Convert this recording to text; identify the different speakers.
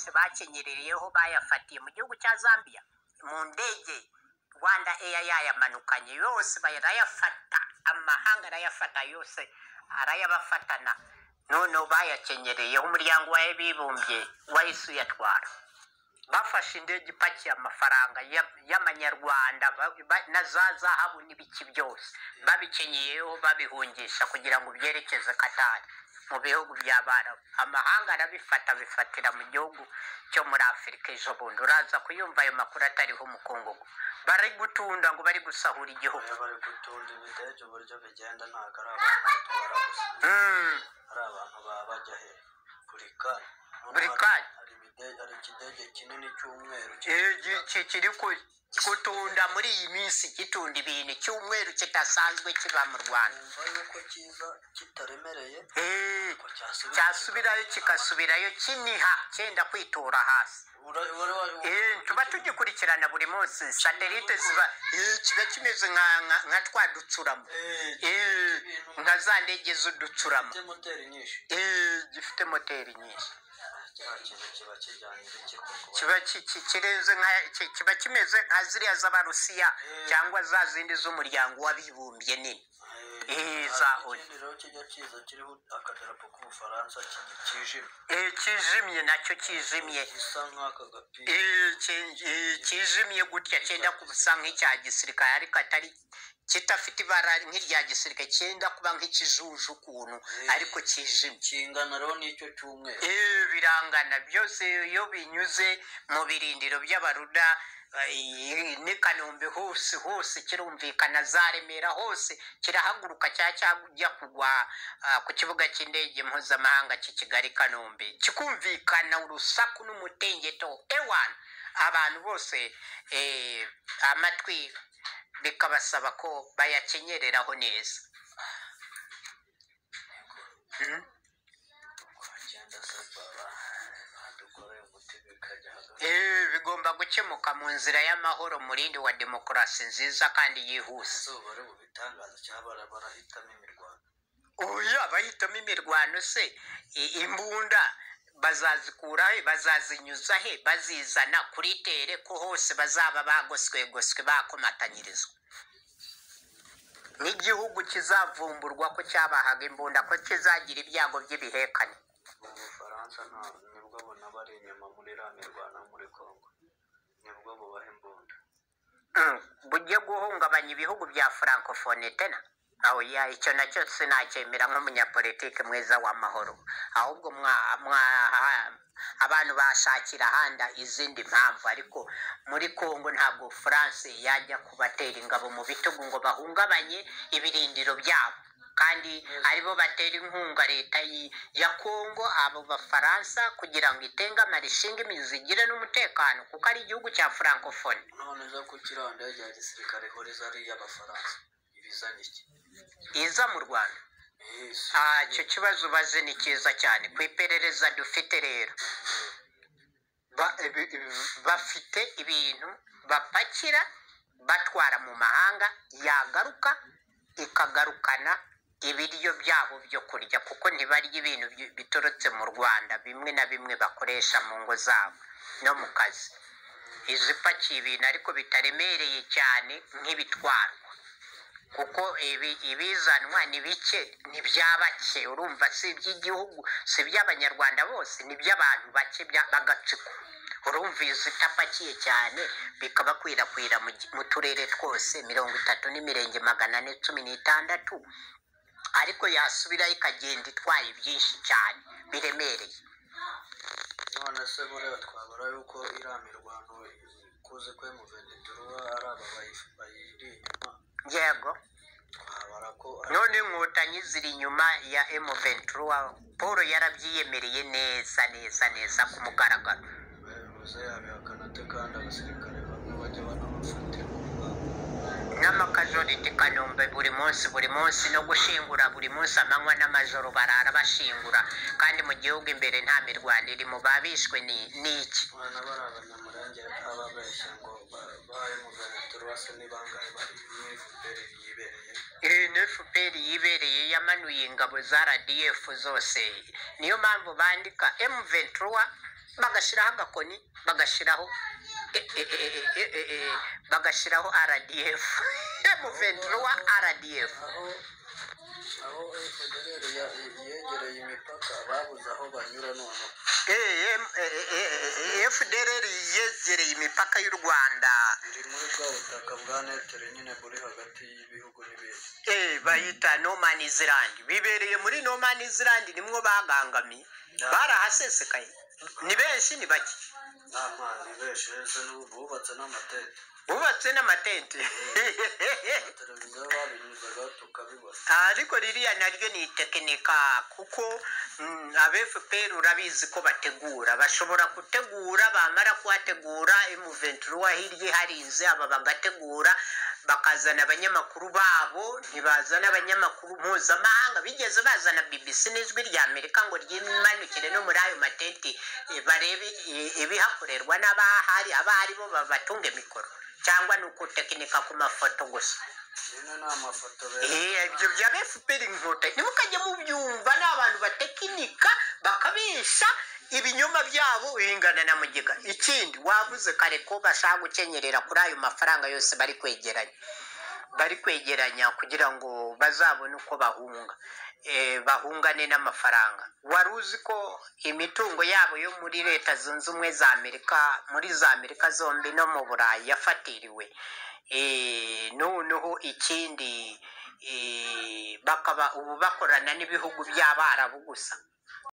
Speaker 1: yose bakenyerereyeho bayafatiye mu gihugu cya Zambia mu ndege Rwanda Air yayamanukanye yose barayafata, amahanga arayafata yose arayabafatana, none bayakenyereyeho umuryango w'abibumbye wahise uyatwara. Bafashe indege ipakiye amafaranga y'amanyarwanda na za zahabu n'ibiki byose babikenyeyeho babihungisha kugira ngo byerekeze Katari mu bihugu by'Abarabu. Amahanga arabifata bifatira mu gihugu cyo muri Afurika ejo bundi. Uraza kuyumva ayo makuru atariho umukungugu. Bari gutunda ngo bari gusahura igihugu.
Speaker 2: Bari gutunda ibidege uburyo bigenda ntabwo ari abantu batwara gusa. Ari abantu baba bajya he buri kanya. Hari ikidege kinini cy'umweru
Speaker 1: kiri gutunda muri iyi minsi, gitunda ibintu cy'umweru kidasanzwe kiba mu Rwanda.
Speaker 2: Yuko kiza kitaremereye
Speaker 1: cyasubirayo kikasubirayo kiniha cyenda kwitura hasi. Tuba tugikurikirana buri munsi, satelite ziba kiba kimeze nka twa ducuramo, nka za ndege z'uducuramo, gifite moteri nyinshi. Kiba kimeze nka ziriya z'Abarusiya cyangwa za zindi z'umuryango w'abibumbye nini. Kijimye nacyo kijimye, kijimye gutya cyenda kubusa nk'icya gisirikare ariko atari kitafite ibara nk'irya gisirikare, cyenda kuba nk'ikijuju ukuntu ariko kijimye.
Speaker 2: Kingana rero n'icyo cy'umweru.
Speaker 1: Birangana byose iyo binyuze mu birindiro by'Abaruda ni Kanombe hose kirumvikana, za Remera hose kirahaguruka cyajya kugwa ku kibuga cy'indege mpuzamahanga cy'i Kigali Kanombe, kikumvikana urusaku n'umutengeto ewana, abantu bose amatwi bikabasaba ko bayakenyereraho neza. Bigomba gukemuka mu nzira y'amahoro, murindi wa demokarasi nziza kandi yihuse. Abahitamo imirwano se, imbunda bazazikura he, bazazinyuza he, bazizana kuri tere ko hose bazaba bagoswegoswe bakomatanyirizwa. N'igihugu kizavumburwa ko cyabahaga imbunda ko kizagira ibyago by'ibihekane.
Speaker 2: Ubufaransa nibwo bona bari inyuma muri ra mirwano muri Kongo, nibwo bubaha imbunda.
Speaker 1: Bujye guhungabanya ibihugu bya Francophone tena. Icyo nacyo sinacyemera nk'umunyapolitike mwiza w'amahoro, ahubwo abantu bashakira ahandi izindi mpamvu. Ariko muri Kongo ntabwo France yajya kubatera ingabo mu bitugu ngo bahungabanye ibirindiro byabo, kandi aribo batera inkunga leta ya Kongo, abo Bafaransa, kugira ngo itengamare ishinga imizi igire n'umutekano, kuko ari igihugu cya Francophone.
Speaker 2: None zo kukiranda ya gisirikare horiza ari y'Abafaransa ibizanye iki
Speaker 1: iza mu Rwanda. Icyo kibazo baze ni cyiza cyane. Ku iperereza dufite rero, bafite ibintu bapakira batwara mu mahanga, yagaruka ikagarukana ibiryo byabo byo kurya, kuko ntibarya ibintu biturutse mu Rwanda bimwe na bimwe bakoresha mu ngo zabo no mu kazi. Izipakiye ibintu ariko bitaremereye cyane nk'ibitwarwa, kuko ibizanwa ni bike, ni byabake. Urumva si iby'igihugu, si iby'Abanyarwanda bose, ni by'abantu bake b'agatsiko. Urumva izitapakiye cyane bikabakwirakwira mu turere twose 30 n'imirenge 416, ariko yasubirayo ikagenda itwaye byinshi cyane biremereye.
Speaker 2: None se buriya twabara yuko iramirwano kuze kwe mu Ventura ari aba bayiri inyuma.
Speaker 1: Yego, none inkotanyi ziri inyuma ya M23. Paul yarabyiyemereye neza ku mugaragaro. N'amakajoriti Kanombe buri munsi no gushingura buri munsi, amanywa n'amajoro barara bashingura, kandi mu gihugu imbere nta mirwano iri. Mu babishwe n'iki? FPR yibereye yamanuye ingabo za RDF zose. Niyo mpamvu bandika M23 bagashiraho agakoni bagashiraho bagashiraho RDF M23 RDF
Speaker 2: aho yegereye imipaka babuze aho banyura none
Speaker 1: FDLR yegereye imipaka y'u Rwanda
Speaker 2: iri muri bwa butaka bwa netere nyine buri hagati y'ibihugu n'ibindi
Speaker 1: bayita no man's land bibereye muri no man's land nimwo bagangamiye barahasesekaye ni benshi ni bake
Speaker 2: ni benshi bubatse n'amatente televiziyo babinyuzaga tukabibona
Speaker 1: ariko ririya naryo ni tekinika kuko FPR urabizi ko bategura bashobora gutegura bamara kuhategura M23 hirya harinze aba bagategura bakazana abanyamakuru babo ntibazana abanyamakuru mpuzamahanga bigeze bazana BBC n'ijwi rya Amerika ngo ryimanukire no muri ayo matenti barebe ibihakorerwa n'abahari abahari bo babatunge mikoro cyangwa nuko tekinika ku mafoto gusa ibyo bya FPR inkota nimukajye mubyumva n'abantu batekinika bakabisha ibinyoma byabo ingana na mugiga ikindi wavuze kare ko bashaka gukenyerera kuri ayo mafaranga yose bari kwegeranya kugira ngo bazabone uko bahungane n'amafaranga waruzi ko imitungo yabo yo muri leta zunze ubumwe za Amerika muri za Amerika zombi no mu Burayi yafatiriwe noneho ikindi bakaba ubu bakorana n'ibihugu by'Abarabu gusa